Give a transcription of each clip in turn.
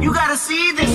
You gotta see this.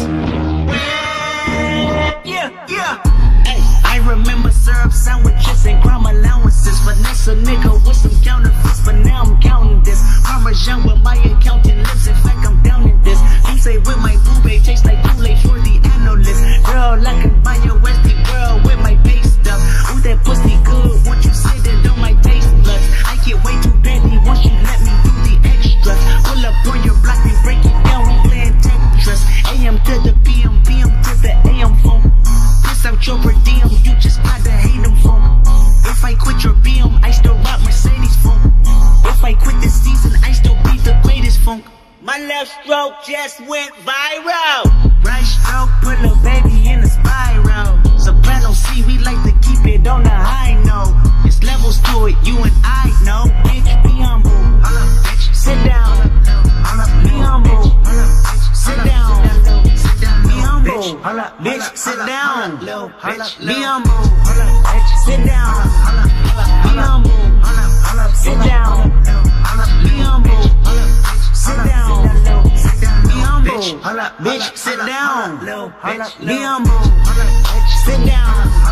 Yeah. Hey, I remember syrup sandwiches and crime allowances. Finesse a nigga with some counterfeits, but now I'm counting this. Parmesan with my accountant lips. In fact, I'm down in this. You say with my boo-bae tastes like Kool-Aid for the analyst. Girl, I can buy your Westie girl with my base stuff. Ooh, that pussy good. Once you sit it on my taste buds, I get way too deadly once you let me do the extras. Pull up on your block and break it down. We playing Tetris. AM to the PM, PM to the AM phone. Piss out your per diem, you just gotta hate them phone. If I quit your BM, I still rock Mercedes phone. If I quit this season, I still be the greatest funk. My left stroke just went viral. Right stroke put a baby in a spiral. Soprano C, we like to keep it on the high note. It's levels to it, you and I know. Bitch, be humble. Sit down. Be humble. Sit down. Be humble. Bitch, sit down. Be humble. Sit down. Be humble. Sit down. Be humble. Sit down. Be humble. Bitch, sit down. Be humble. Sit down.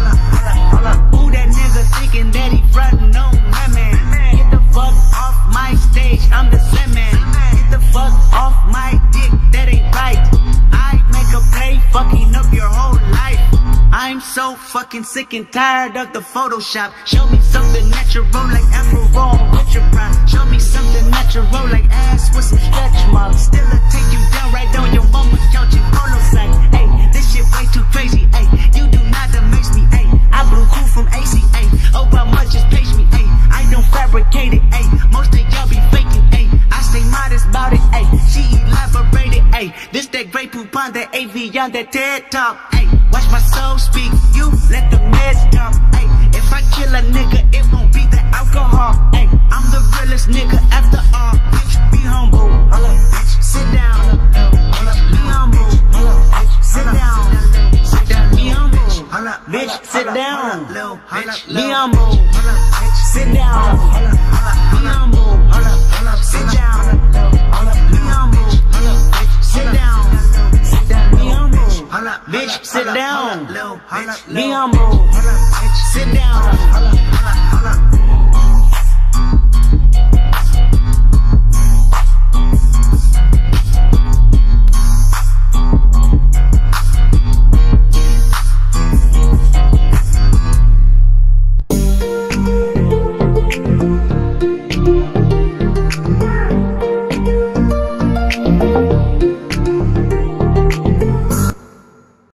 Who that nigga thinking that he frontin' on my man? Get the fuck off my stage, I'm the same man. Get the fuck off my dick, that ain't right. I make a play, fucking up your whole life. I'm so fucking sick and tired of the Photoshop. Show me something natural like Afro with your pride. Show me something natural like ass with some stretch marks. Still I'll take you down right on your mama's couch in polo sack. Hey, this shit way too crazy. Hey, you do not amaze me. Hey, I blew cool from ACA. Oh, how much is page me? Hey, I don't fabricate it. Hey, most of y'all be faking. Hey, I stay modest about it. Hey, she elaborated. Hey, this that great poop on that AV on that TED Talk. Hey, watch my soul speak. You let the meds talk. Hey, if I kill a nigga, it won't be the alcohol. Hey, I'm the realest nigga after all. Bitch, be humble. Sit down. Be humble. Sit down. Be humble. Bitch, sit down. Be humble. Sit down. Be humble. Sit down. Be humble. Sit down. Be humble. Bitch, sit down. Be humble. Sit down.